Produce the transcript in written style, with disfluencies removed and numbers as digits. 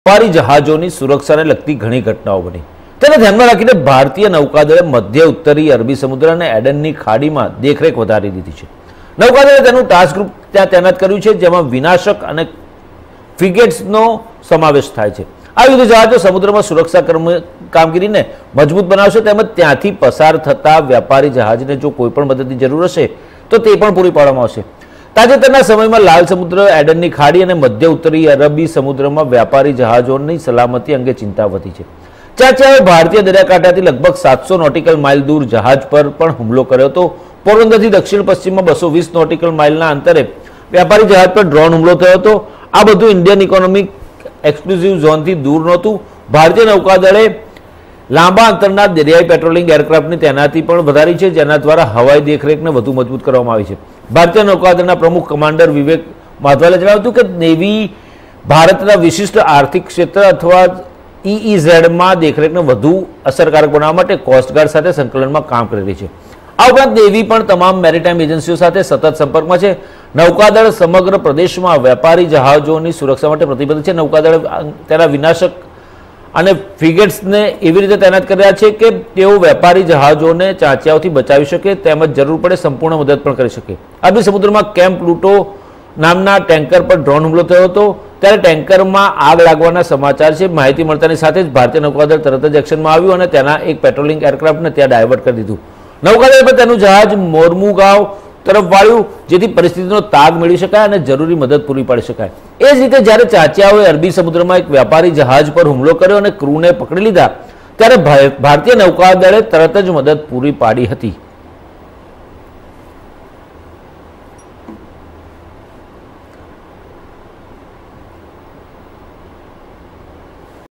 व्यापारी जहाजों सुरक्षा ने लगती घणी घटनाओं बनी। તેને ધ્યાનમાં રાખીને ભારતીય નૌકાદળે મધ્ય ઉત્તરી અરબી સમુદ્ર અને એડનની ખાડીમાં દેખરેખ વધારી દીધી છે। નૌકાદળે તેનું ટાસ્ક ગ્રુપ ત્યાં તૈનાત કર્યું છે, જેમાં વિનાશક અને ફ્રિગેટ્સનો સમાવેશ થાય છે। આ યુદ્ધ જહાજો સમુદ્રમાં સુરક્ષા કામગીરીને મજબૂત બનાવશે, તેમજ ત્યાંથી પસાર થતા વ્યાપારી જહાજને જો કોઈ પણ મદદની જરૂર હશે તો તે પણ પૂરી પાડવામાં આવશે। તાજેતરના સમયમાં લાલ સમુદ્ર, એડનની ખાડી અને મધ્ય ઉત્તરી અરબી સમુદ્રમાં વ્યાપારી જહાજોની સલામતી અંગે ચિંતા વધી છે। ચાચિયાએ ભારતીય દરિયાકાંઠાથી લગભગ 700 નોટિકલ માઇલ દૂર જહાજ પર પણ હુમલો કર્યો હતો। પોરબંદરથી દક્ષિણ પશ્ચિમમાં 220 નોટિકલ માઇલના અંતરે વ્યાપારી જહાજ પર ડ્રોન હુમલો થયો હતો। આ બધું ઇન્ડિયન ઇકોનોમિક એક્સક્લુઝિવ ઝોનથી દૂર નહોતું। ભારતીય નૌકાદળે લાંબા અંતરના દરિયાઈ પેટ્રોલિંગ એરક્રાફ્ટની તૈનાતી પણ વધારી છે, જેના દ્વારા હવાઈ દેખરેખને વધુ મજબૂત કરવામાં આવી છે। ભારતીય નૌકાદળના પ્રમુખ કમાન્ડર વિવેક માધવાલે જણાવ્યું હતું કે નેવી ભારતના વિશિષ્ટ આર્થિક ક્ષેત્ર અથવા EEZ દેખરેખને વધુ અસરકારક બનાવવા માટે કોસ્ટગાર્ડ સાથે સંકલનમાં કામ કરી રહી છે। આ ઉપરાંત નેવી પણ તમામ મેરીટાઈમ એજન્સીઓ સાથે સતત સંપર્કમાં છે। નૌકાદળ સમગ્ર પ્રદેશમાં વેપારી જહાજોની સુરક્ષા માટે પ્રતિબદ્ધ છે। નૌકાદળે તેના વિનાશક અને ફ્રિગેટ્સને એવી રીતે તૈનાત કર્યા છે કે તેઓ વેપારી જહાજોને ચાંચિયાઓથી બચાવી શકે, તેમજ જરૂર પડે સંપૂર્ણ મદદ પણ કરી શકે। અરબી સમુદ્રમાં કેમ્પ પ્લુટો નામના ટેન્કર પર ડ્રોન હુમલો થયો હતો, ત્યારે ટેન્કરમાં આગ લાગવાના સમાચાર છે। માહિતી મળતાની સાથે જ ભારતીય નૌકાદળ તરત જ એક્શનમાં આવ્યું અને તેના એક પેટ્રોલિંગ એરક્રાફ્ટને ત્યાં ડાયવર્ટ કરી દીધું। નૌકાદળે પણ તેનું જહાજ મોરમુગાંવ તરફ વાળ્યું, જેથી પરિસ્થિતિનો તાગ મેળવી શકાય અને જરૂરી મદદ પૂરી પાડી શકાય। એ જ રીતે જ્યારે ચાચિયાઓએ અરબી સમુદ્રમાં એક વ્યાપારી જહાજ પર હુમલો કર્યો અને ક્રૂને પકડી લીધા, ત્યારે ભારતીય નૌકાદળે તરત જ મદદ પૂરી પાડી હતી।